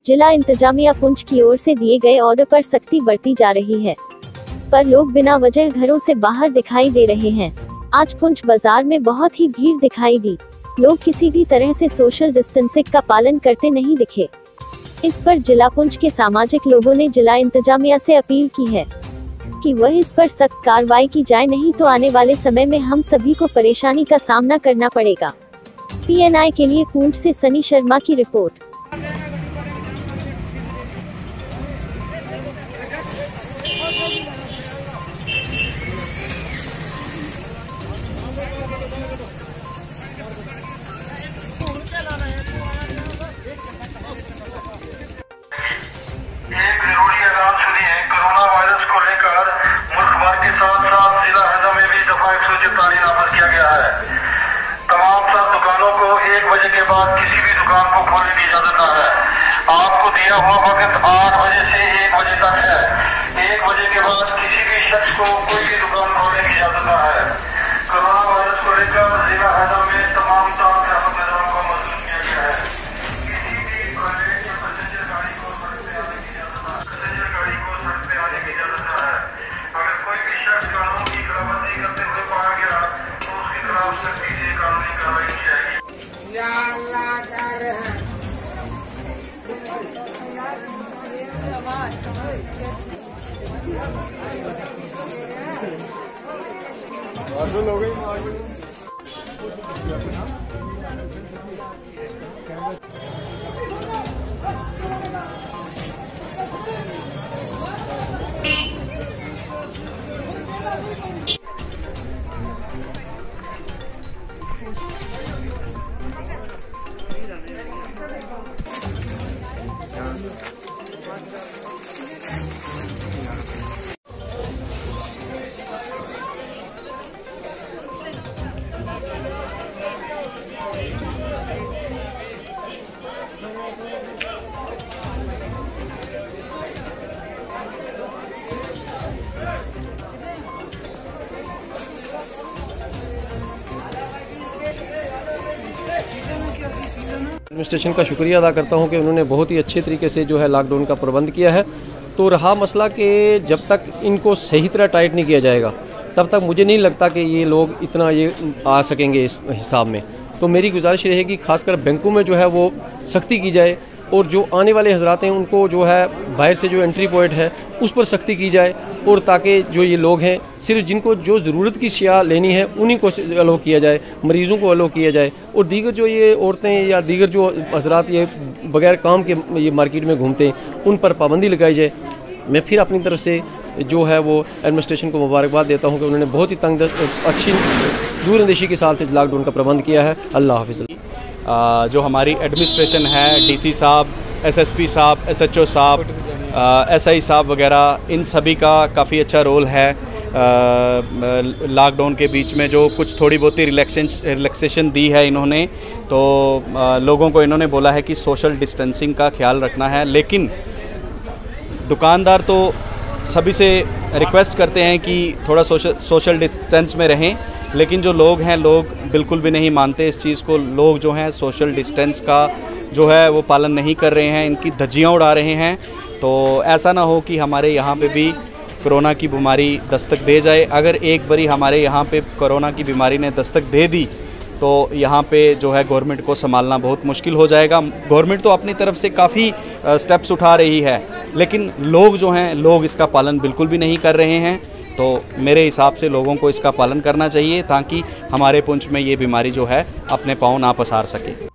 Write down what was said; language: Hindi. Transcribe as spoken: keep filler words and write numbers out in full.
जिला इंतजामिया पुंछ की ओर से दिए गए ऑर्डर पर सख्ती बरती जा रही है, पर लोग बिना वजह घरों से बाहर दिखाई दे रहे हैं। आज पुंछ बाजार में बहुत ही भीड़ दिखाई दी। लोग किसी भी तरह से सोशल डिस्टेंसिंग का पालन करते नहीं दिखे। इस पर जिला पुंछ के सामाजिक लोगों ने जिला इंतजामिया से अपील की है कि वह इस पर सख्त कार्रवाई की जाए, नहीं तो आने वाले समय में हम सभी को परेशानी का सामना करना पड़ेगा। पीएनआई के लिए पुंछ से सनी शर्मा की रिपोर्ट। एक जरूरी ऐलान सुनिए। कोरोना वायरस को लेकर मुल्क भर के साथ साथ जिला हैदर में भी दफा एक सौ चौतालीस नाफज किया गया है। तमाम सब दुकानों को एक बजे के बाद किसी भी दुकान को खोलने की इजाजत न है। आपको दिया हुआ वक्त आठ बजे से एक बजे तक है। एक बजे के बाद किसी भी शख्स को कोई भी दुकान खोलने की इजाजत न है। कोरोना वायरस को लेकर जिला हैदर में तमाम तरह ट्रैफिक नियमों को मजबूत किया गया है। किसी भी प्राइवेट या पैसेंजर गाड़ी को सड़क पे आने की इजाजत न है। पैसेंजर गाड़ी को सड़क पे आने की इजाजत न है। अगर कोई भी शख्स कानून की खिलाफवर्जी करते हुए पाया गया तो उसके खिलाफ सख्ती से कानूनी कार्रवाई की जाएगी। एडमिनिस्ट्रेशन का शुक्रिया अदा करता हूं कि उन्होंने बहुत ही अच्छे तरीके से जो है लॉकडाउन का प्रबंध किया है। तो रहा मसला कि जब तक इनको सही तरह टाइट नहीं किया जाएगा तब तक मुझे नहीं लगता कि ये लोग इतना ये आ सकेंगे इस हिसाब में। तो मेरी गुजारिश रहेगी खासकर बैंकों में जो है वो सख्ती की जाए, और जो आने वाले हजरात हैं उनको जो है बाहर से जो एंट्री पॉइंट है उस पर सख्ती की जाए, और ताकि जो ये लोग हैं सिर्फ जिनको जो ज़रूरत की शिया लेनी है उन्हीं को अलो किया जाए, मरीज़ों को अलो किया जाए, और दीगर जो ये औरतें या दीगर जो हजरात ये बग़ैर काम के ये मार्केट में घूमते हैं उन पर पाबंदी लगाई जाए। मैं फिर अपनी तरफ से जो है वो एडमिनिस्ट्रेशन को मुबारकबाद देता हूँ कि उन्होंने बहुत ही तंग अच्छी दूरअंदेशी के साथ लॉकडाउन का प्रबंध किया है। अल्लाह हाफ़िज़। जो हमारी एडमिनिस्ट्रेशन है, डीसी साहब, एसएसपी साहब, एसएचओ साहब, एसआई साहब वगैरह, इन सभी का काफ़ी अच्छा रोल है। लॉकडाउन के बीच में जो कुछ थोड़ी बहुत ही रिलैक्सेशन रिलैक्सेशन दी है इन्होंने, तो आ, लोगों को इन्होंने बोला है कि सोशल डिस्टेंसिंग का ख्याल रखना है। लेकिन दुकानदार तो सभी से रिक्वेस्ट करते हैं कि थोड़ा सोशल सोशल डिस्टेंस में रहें, लेकिन जो लोग हैं लोग बिल्कुल भी नहीं मानते इस चीज़ को। लोग जो हैं सोशल डिस्टेंस का जो है वो पालन नहीं कर रहे हैं, इनकी धज्जियाँ उड़ा रहे हैं। तो ऐसा ना हो कि हमारे यहाँ पे भी कोरोना की बीमारी दस्तक दे जाए। अगर एक बारी हमारे यहाँ पे कोरोना की बीमारी ने दस्तक दे दी तो यहाँ पे जो है गवर्नमेंट को संभालना बहुत मुश्किल हो जाएगा। गवर्नमेंट तो अपनी तरफ से काफ़ी स्टेप्स उठा रही है, लेकिन लोग जो हैं लोग इसका पालन बिल्कुल भी नहीं कर रहे हैं। तो मेरे हिसाब से लोगों को इसका पालन करना चाहिए ताकि हमारे पुंछ में ये बीमारी जो है अपने पाँव ना पसार सके।